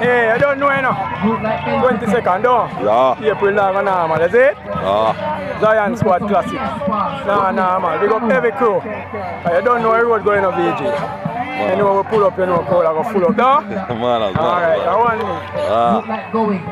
Hey, I don't know, you know. 22nd, though. Yeah. April, normal, is it? Yeah. Zion Squad Classic. Man. Big up every crew. I don't know where road going on VG. You know, we pull up, you know, crowd, I go full up, though. Man, Alright, I want me.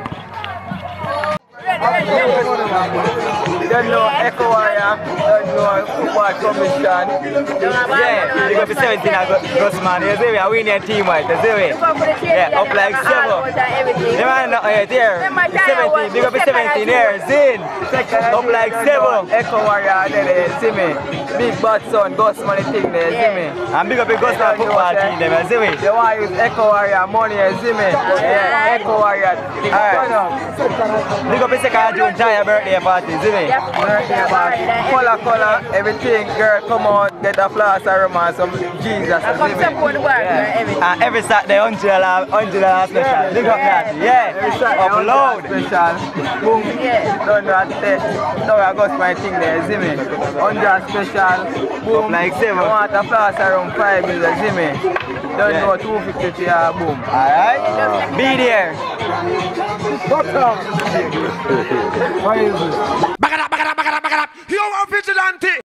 Don't know Echo Warrior, don't know Football Commission. Yeah, you got to 17 Grossman, you see me, I win your team, right? You see me? Yeah, up like 7. The man there, 17, you got to 17 here, Zin. Up like 7. Echo Warrior, there, see me? Big bad son, Grossman thing there, see me? And big up the Grossman football team there, you see me? You want to use Echo Warrior money, you see me? Yeah, Echo Warrior. Alright. Big up the second June, Jaya birthday party, see me? Birthday party. Color, everything, girl, come out, get a floss of romance, some Jesus. Come support the work, everything. And every Saturday, $100 special. Big up that, yeah. Upload. Special. Boom. Don't know that. Now I got my thing there, see me? 100 special. Boom. Like 7. I want a floss around 5 million, see me? Don't know 250 to your boom. Alright? Be there. What's up? Why is it? Back it up. You are vigilante.